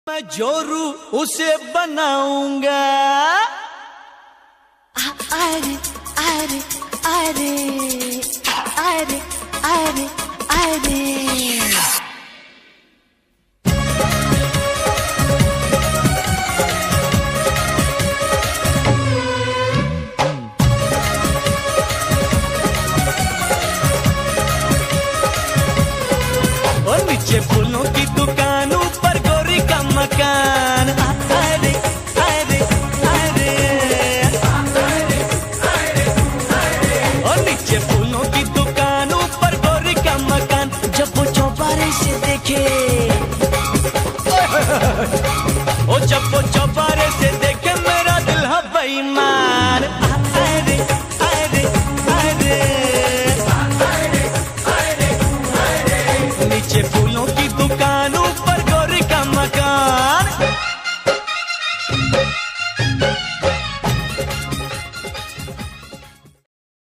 मैं जोरू उसे बनाऊंगा। अरे अरे अरे अरे अरे अरे और नीचे फूलों की दुकान, ऊपर गोरी का मकान। अरे अरे अरे और नीचे फूलों की दुकान, ऊपर गोरी का मकान। जब वो चौबारे से देखे ओ जब वो चौबारे से